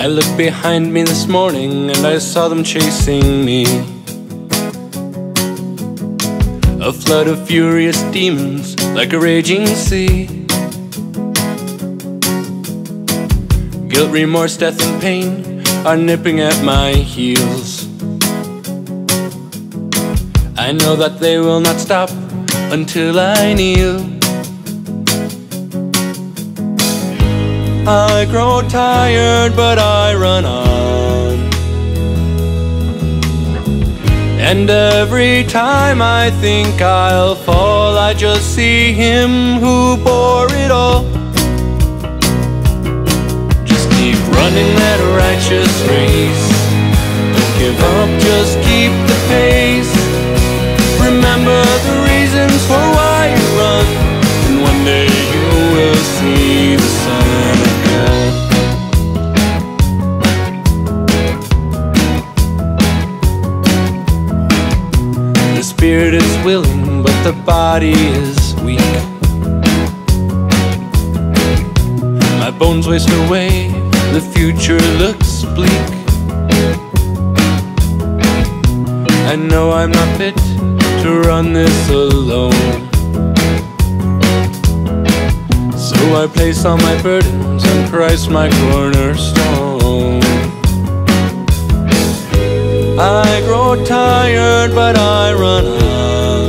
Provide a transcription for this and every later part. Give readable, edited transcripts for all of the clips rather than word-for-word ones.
I looked behind me this morning and I saw them chasing me. A flood of furious demons like a raging sea. Guilt, remorse, death and pain are nipping at my heels. I know that they will not stop until I kneel. I grow tired, but I run on. And every time I think I'll fall, I just see Him who bore it all. Just keep running that righteous race. Don't give up, just keep the pace. Remember the reasons for why you run, and one day you will see the sun again. The spirit is willing, but the body is weak. My bones waste away, the future looks bleak. I know I'm not fit to run this alone, so I place all my burdens on Christ, my cornerstone. I grow tired, but I run on.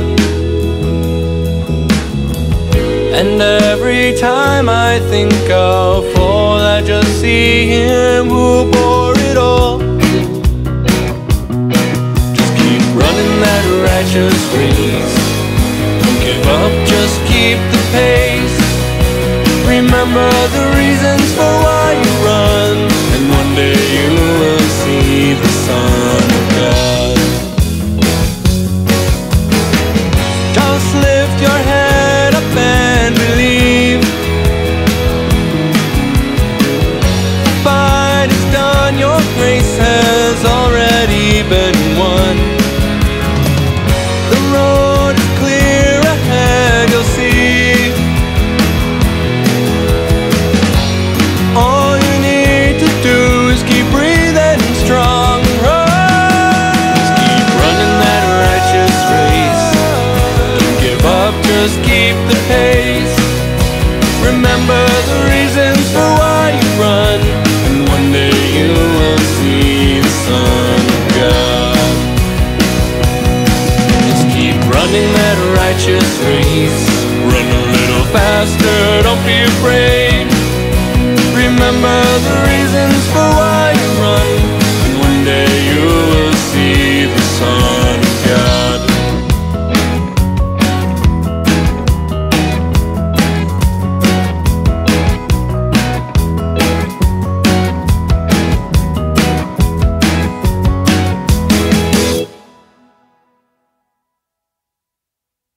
And every time I think I'll fall, I just see Him who bore it all. Just keep running that righteous race. Don't give up, just keep the pace. Remember the reasons for why you run, and one day you will see the Son of God. Just lift your head up and believe. The fight is done, your grace has already been won. The road is clear ahead, you'll see. All you need to do is keep breathing strong. Just keep running that righteous race. Don't give up, just keep the pace.